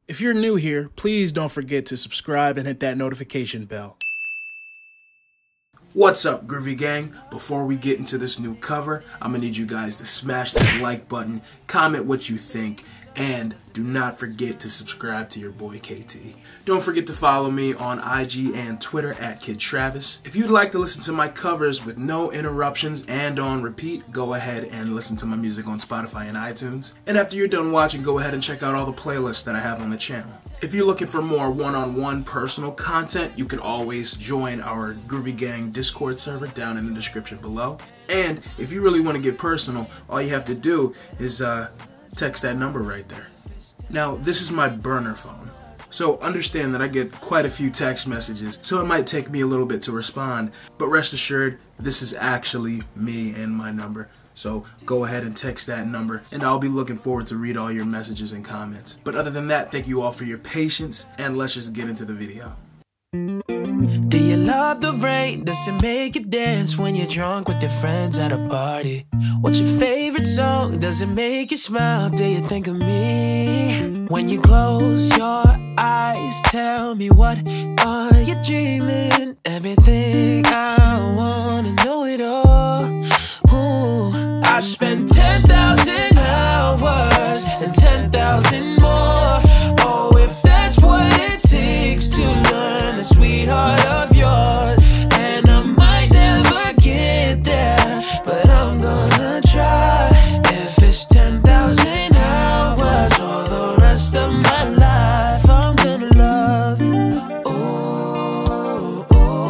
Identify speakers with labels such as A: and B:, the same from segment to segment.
A: If you're new here, please don't forget to subscribe and hit that notification bell. What's up, Groovy Gang? Before we get into this new cover, I'm gonna need you guys to smash that like button, comment what you think, and do not forget to subscribe to your boy KT. Don't forget to follow me on IG and Twitter at Kid Travis. If you'd like to listen to my covers with no interruptions and on repeat, go ahead and listen to my music on Spotify and iTunes. And after you're done watching, go ahead and check out all the playlists that I have on the channel. If you're looking for more one-on-one personal content, you can always join our Groovy Gang Discord server down in the description below. And if you really want to get personal, all you have to do is text that number right there. Now, this is my burner phone, so understand that I get quite a few text messages, so it might take me a little bit to respond, but rest assured, this is actually me and my number. So go ahead and text that number, and I'll be looking forward to read all your messages and comments. But other than that, thank you all for your patience, and let's just get into the video.
B: Do you love the rain? Does it make you dance when you're drunk with your friends at a party? What's your favorite song? Does it make you smile? Do you think of me? When you close your eyes, tell me, what are you dreaming? Everything I wanna know it all. Ooh, I've spent 10,000 hours and 10,000 more. Oh, if that's what it takes to learn the sweetheart of yours. And I might never get there, but I'm gonna try. If it's 10,000 hours or the rest of my life, I'm gonna love you. Ooh,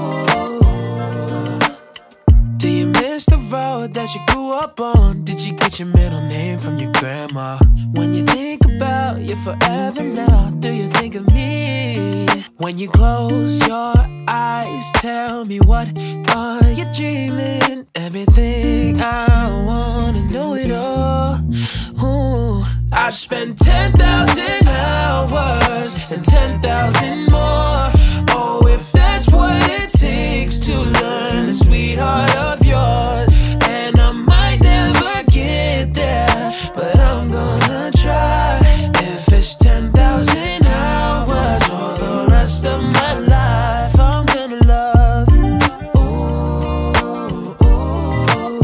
B: ooh. Do you miss the road that you grew up on? Did you get your middle name from your grandma? When you think about you forever now, do you think of me? When you close your eyes, tell me, what are you dreaming? Everything I wanna know it all. Ooh, I've spent 10,000 hours and 10,000 more. Oh, if that's what it takes to learn the sweetheart of yours. And I might never get there, but I'm gonna try. If it's 10,000 hours or the rest of my life, I'm gonna love you. Ooh, ooh,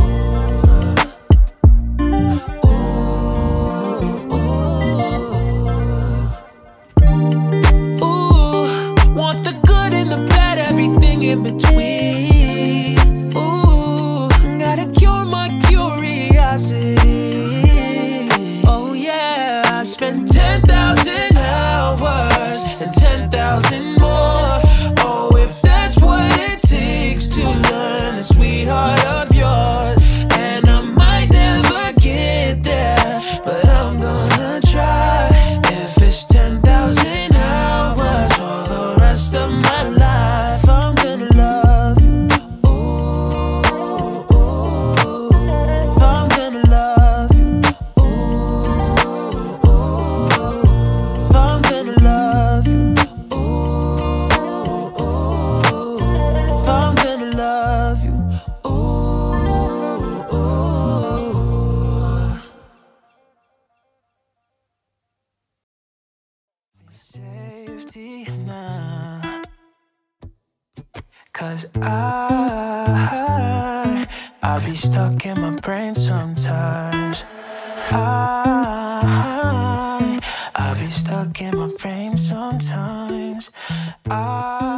B: ooh, ooh. Want the good and the bad, everything in between. Ooh, gotta cure my curiosity. Oh yeah, I spent 10,000 hours and 10,000 more. Oh, if that's what it takes to learn the sweetheart of yours. And I might never get there, but I'm gonna try. If it's 10,000 hours or the rest of my life, I'm gonna love you. Ooh, ooh, I'm gonna love you. Ooh, ooh, I'm gonna love you. Ooh, ooh, I'm gonna love you. Ooh, ooh. Safety now, 'cause I'll be stuck in my brain sometimes. I'll be stuck in my brain sometimes.